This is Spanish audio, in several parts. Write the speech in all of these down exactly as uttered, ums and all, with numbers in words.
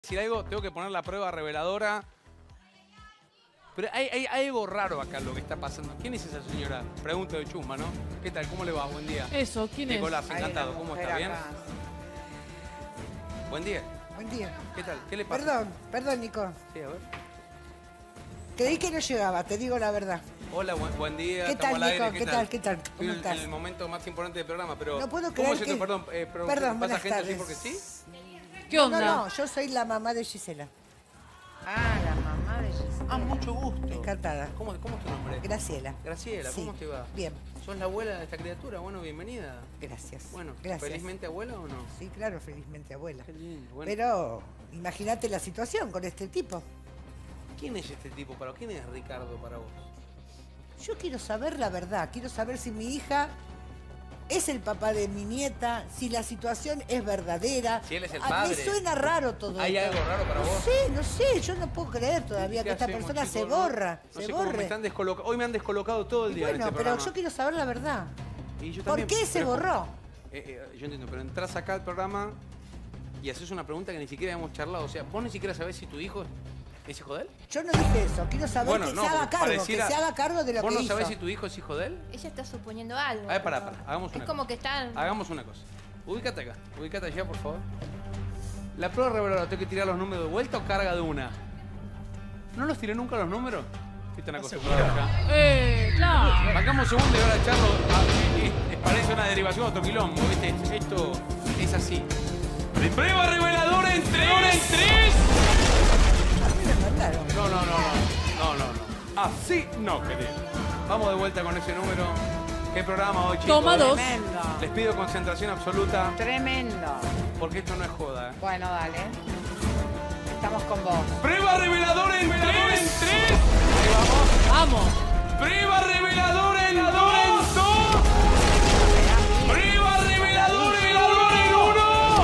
decir algo, tengo que poner la prueba reveladora. Pero hay, hay, hay algo raro acá lo que está pasando. ¿Quién es esa señora? Pregunto de chusma, ¿no? ¿Qué tal? ¿Cómo le va? Buen día. Eso, ¿quién Nicolás, es? Nicolás, encantado. ¿Cómo está? ¿Bien? Acá. Buen día. Buen día. ¿Qué tal? ¿Qué le pasa? Perdón, perdón, Nico. Sí, a ver. Creí que no llegaba, te digo la verdad. Hola, buen, buen día. ¿Qué estamos tal, al aire. Nico? ¿Qué tal? ¿Qué tal? Estoy ¿Cómo en- estás? En el momento más importante del programa, pero... No puedo ¿Cómo creer se te- que- Perdón, eh, pero Perdón, ¿pasa buenas gente así tardes. porque sí? ¿Qué No, onda? no, yo soy la mamá de Gisela. Ah, la mamá de Gisela. Ah, mucho gusto. Encantada. ¿Cómo, cómo es tu nombre? Graciela. Graciela, ¿cómo Sí, te va? Bien, ¿Sos la abuela de esta criatura? Bueno, bienvenida. gracias. Bueno, gracias. ¿felizmente abuela o no? Sí, claro, felizmente abuela. Qué lindo. Bueno, Pero imagínate la situación con este tipo. ¿quién es este tipo para vos? ¿Quién es Ricardo para vos? Yo quiero saber la verdad, quiero saber si mi hija es el papá de mi nieta, si la situación es verdadera. Si él es el Ah, padre. Me suena raro todo ¿Hay esto. algo raro para No vos? sé, no sé, yo no puedo creer todavía ¿Qué que esta hacemos, persona chicos? se No- borra, no se sé cómo me borre. están descolocando. Hoy me han descolocado todo el Y día en bueno, este pero programa. yo quiero saber la verdad. Y yo ¿Por también, qué se pero- borró? Eh, eh, yo entiendo, pero entras acá al programa y haces una pregunta que ni siquiera hemos charlado. O sea, vos ni siquiera sabés si tu hijo es hijo de él. Yo no dije eso, quiero saber Bueno, que no, se haga porque cargo, pareciera- que se haga cargo de lo ¿Vos que no hizo. sabés si tu hijo es hijo de él? Ella está suponiendo algo. A ver, pará, pero pará, hagamos una Es como cosa. que está... Hagamos una cosa. Ubícate acá, ubícate allá, por favor. La prueba reveladora, ¿tengo que tirar los números de vuelta o carga de una? ¿No los tiré nunca los números? Están acostumbrados acá. Eh, claro. Bancamos un segundo y ahora charlo. Ah, eh, eh, parece una derivación de otro quilombo, ¿viste? Esto es así. Prueba reveladora en tres, en tres. A mí me mandaron. No, no, no, no. No, no, no. Así no, querido. Vamos de vuelta con ese número. ¿Qué programa hoy, chicos? Toma dos. Tremendo. Les pido concentración absoluta, Tremendo. porque esto no es joda, ¿eh? Bueno, dale. Estamos con vos. Prueba reveladora en tres, en tres. Ahí Vamos. vamos. Prueba reveladora en dos, dos. Prueba reveladora en uno.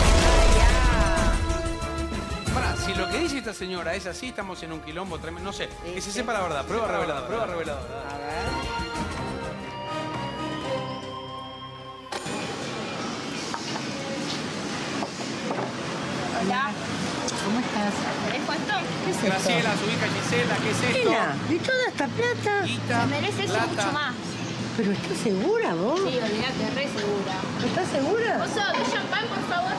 Pará, si lo que dice esta señora es así, estamos en un quilombo tremendo. No sé, que se sepa la verdad. Prueba reveladora, prueba reveladora. A ver. Hola, ¿Cómo estás? ¿tenés cuánto? ¿Qué es Graciela, su hija Gisela, ¿qué es esto? Mira, ¿y toda esta plata? Guita, Se merece eso plata. mucho más. ¿Pero estás segura vos? Sí, olvídate, re segura. ¿Estás segura? Oso, de champán, por favor.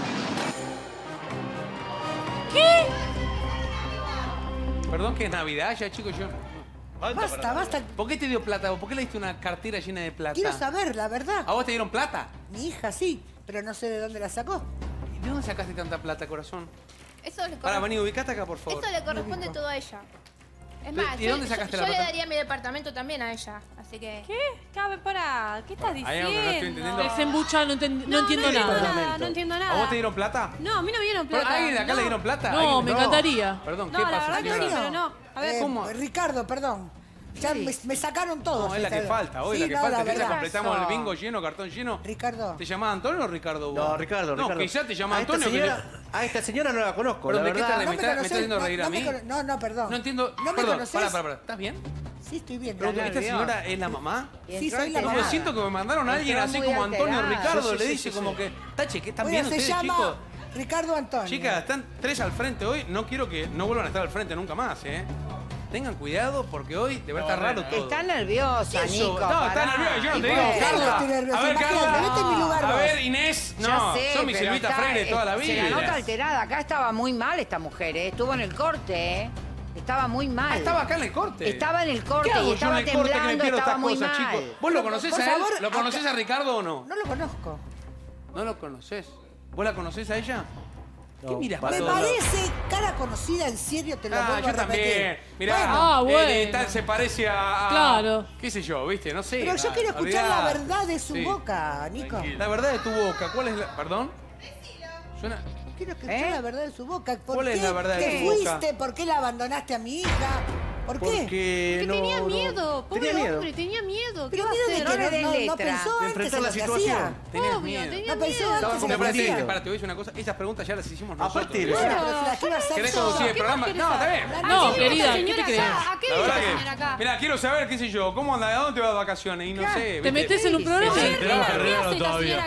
Perdón, que es Navidad ya, chicos, yo... Basta, basta. ¿Por qué te dio plata? ¿Por qué le diste una cartera llena de plata? Quiero saber la verdad. ¿A vos te dieron plata? Mi hija sí, pero no sé de dónde la sacó. ¿De dónde sacaste tanta plata, corazón? Eso le, Para, corre- vení, ubicate acá, por favor. Eso le corresponde todo a ella. Es ¿De- más, de yo, dónde yo- sacaste yo la le plata? daría mi departamento también a ella. Así que... ¿Qué? Cabe, pará. ¿Qué estás Hay diciendo? algo que no estoy entendiendo. Desembucha, no, enten- no entiendo no nada. entiendo nada. No entiendo nada. ¿A vos te dieron plata? No, a mí no me dieron ¿Pero plata. ¿Alguien de acá no. le dieron plata? No, ¿Alguien? me encantaría. Perdón, ¿qué No, la pasa, verdad que señora? sí, pero no. A ver, Eh, ¿cómo? Ricardo, perdón. Ya me, me sacaron todos. No, es la que esta- falta, hoy Sí, la que no, falta. la ¿Querés que verdad. completamos el bingo lleno, cartón lleno? Ricardo. ¿Te llamás Antonio o Ricardo vos? No, Ricardo, No, Ricardo. quizás te llama a esta Antonio. que señora, A esta señora no la conozco, Perdón, la ¿de qué verdad. te No ¿Me me está- me conoces, está haciendo no- reír a no mí? me cono- No, no, perdón. No entiendo. ¿No me Perdón, conoces? pará, pará, pará. ¿Estás bien? Sí, estoy bien. Pregunto, la ¿esta verdad. señora es la mamá? Y Sí, entró soy la alterada. Yo mamá. siento que me mandaron a alguien Entró así muy como Antonio alterada. Ricardo. Sí, sí, Le sí, dice sí, como sí. que, Tache, ¿qué están Oiga, viendo se ustedes, llama chicos? Ricardo Antonio. Chicas, están tres al frente hoy. No quiero que no vuelvan a estar al frente nunca más, ¿eh? Tengan cuidado porque hoy te va a estar raro todo. Está nerviosa, ¿Qué sos? Nico. No, está pará. nerviosa. Yo no Y te digo, bueno, Carla. Carla. Estoy nerviosa. A ver, Imagínate, Carla. vete en mi lugar A vos. ver, Inés. ya No, sé, son mi pero Silvita está- Freire toda la Se la nota vida. alterada. Acá estaba muy mal esta mujer, ¿eh? Estuvo en el corte, ¿eh? Estaba muy mal. Ah, estaba acá en el corte. Estaba en el corte ¿Qué hago y yo estaba en el corte que me temblando, pierdo estaba estas muy cosas, mal. chicos? ¿Vos lo conocés Por a él? favor, ¿Lo conocés acá- a Ricardo o no? No lo conozco. No lo conocés. ¿Vos la conocés a ella? ¿Qué No, miras para Me para todos lados? parece cara conocida, en serio, te lo Ah, vuelvo yo a repetir. también. Mirá, Bueno, Ah, eh, bueno. tal se parece a, a- Claro. ¿Qué sé yo, viste? No sé. pero yo a- quiero escuchar la olvidá. verdad de su Sí. boca, Nico. La verdad de tu boca. ¿Cuál es la...? ¿Perdón? Suena... Quiero escuchar ¿Eh? la verdad de su boca. ¿Por ¿Cuál qué es la verdad de te tu boca? fuiste? ¿Por qué la abandonaste a mi hija? ¿Por qué? Porque Que no, tenía no- miedo. Pobre Tenía miedo. hombre, tenía miedo. ¿Qué Pero va a miedo de hacer? que No le no, des no- no letra. pensó De antes enfrentar en la lo que situación. hacía. Tenías Obvio, miedo. tenía No pensó miedo. antes en Estaba lo que comprometido. hacía. Para, te voy a decir una cosa. Esas preguntas ya las hicimos nosotros. Aparte, ¿viste? Bueno, pero se las quiero hacer ¿Querés yo. conducir el ¿Qué programa? más querés No, está saber? bien. ¿A No, qué viene querida, esta ¿qué te señora crees? acá? ¿A qué La viene verdad esta que... señora acá? Mira, quiero saber, qué sé yo, cómo anda, ¿a dónde te vas de vacaciones? Y no sé, Te ¿viste? metes en un programa A y... ver, ¿qué, qué hace esta señora acá?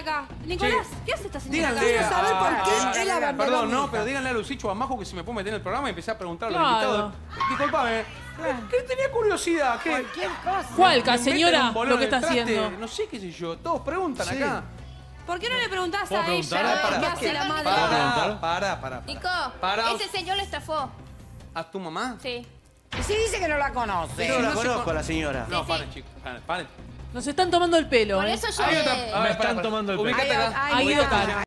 Nicolás, Che, ¿qué hace esta señora? Díganle Quiero saber a- por qué a- él abandonó Perdón, a mi no, hija. pero díganle a Lucicho o a Majo que si me puedo meter en el programa y empecé a preguntar a los Claro. invitados. Disculpame, ¿qué tenía curiosidad? ¿Qué? Cualquier cosa. Cualca, ¿Me meten señora, un bolón lo que en está el traste? haciendo. No sé qué sé yo, todos preguntan Sí. acá. ¿Por qué no le preguntás ¿Puedo a preguntar? ella Pará, qué pará. hace la madre? Pará. Para, para, para. Nico, Para. ese señor le estafó. ¿A tu mamá? Sí. Y si dice que no la conoce. Yo no la no se conozco co- a la señora. No, Sí, sí. paren, chicos, paren, paren. Nos están tomando el pelo, Por ¿eh? eso yo Hay le... otra. a ver, Me están para, para. tomando el pelo. Ubícate Ay, acá. ay, Ha ido mira. cara.